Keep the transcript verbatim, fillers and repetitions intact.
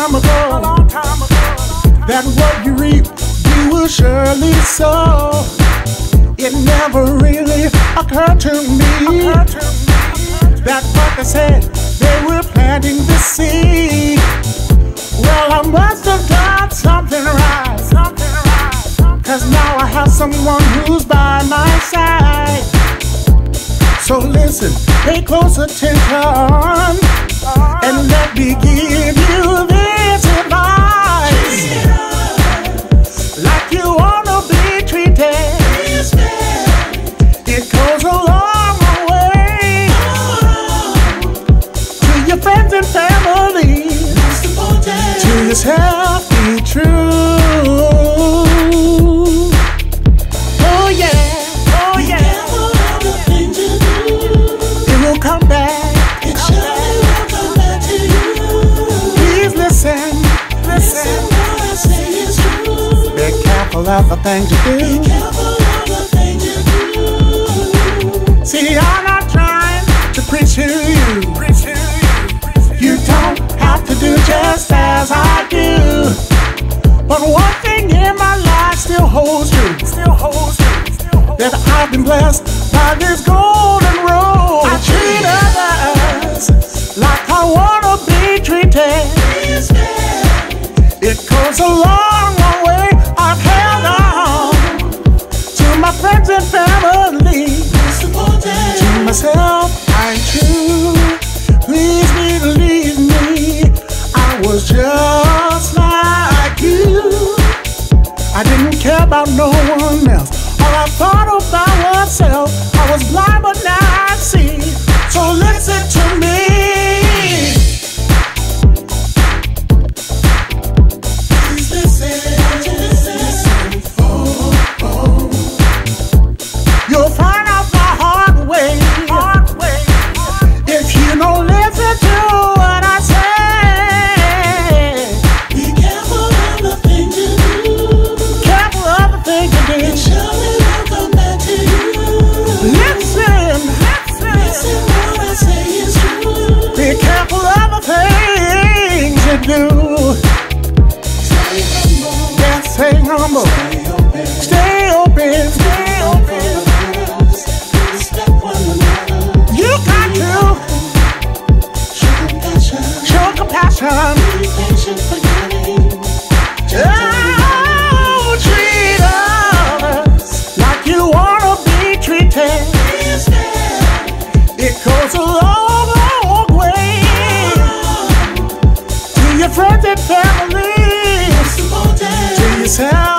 time ago, a long time ago, that what you reap, you will surely sow. It never really occurred to me occurred to me that what they said, they were planting the seed. Well, I must have done something right, something right, something cause now I have someone who's by my side. So listen, pay close attention, and let me give you this advice. Like you wanna be treated, it goes a long way. To your friends and family, to yourself, be true. Oh yeah, oh yeah. It will come back. It surely will come back to you. Please listen, Listen, listen. what I say is true. Be careful of the things you Be do. careful of the things you do. See, I'm not trying to preach to you. preach to you, preach to you. You don't have to do just as I do. But one thing in my life still holds true, Still holds true, still holds that I've been blessed by this golden road. I treat others like I wanna be treated. It goes a long, long way. I've held on to my friends and family. To myself, I'm true. Please believe me, I was just like you. I didn't care about no one else. All I thought about was self. I was blind, but now I see. So listen to me. Please listen, listen. Oh, oh. You'll find out the hard way, hard way, if you don't listen to what I say. Be careful of the things you do. Careful of the things you It do. surely will come back to you. Listen, Listen, what I say is true. be careful of the things you do. Stay humble. Yes, stay humble. Stay open. Stay open, stay open. Respect one another. You got to Show compassion. show compassion. Be patient, forgiving. Oh, treat others like you wanna be treated. It goes a long, long way. To your friends and family, to yourself.